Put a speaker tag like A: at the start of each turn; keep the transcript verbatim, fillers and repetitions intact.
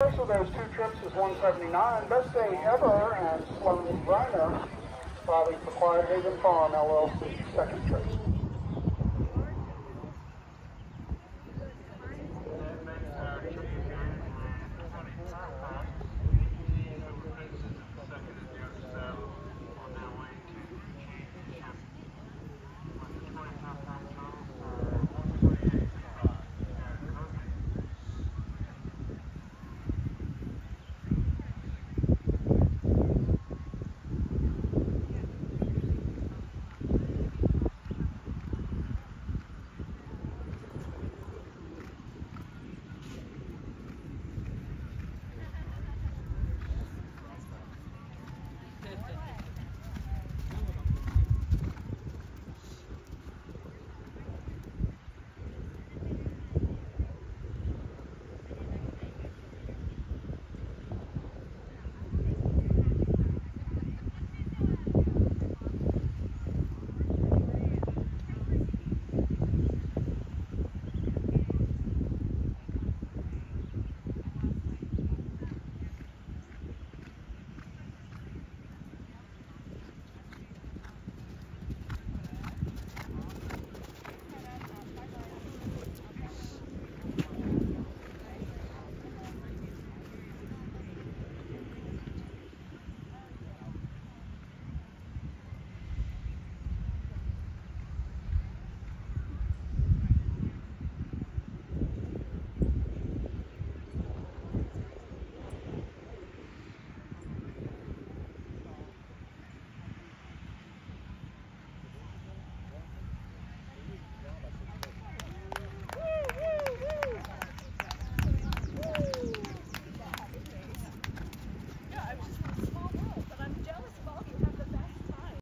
A: price of those two trips is one seventy-nine. Best day ever, and Sloane Rhino, filing for Quiet Haven Farm, L L C, second trip.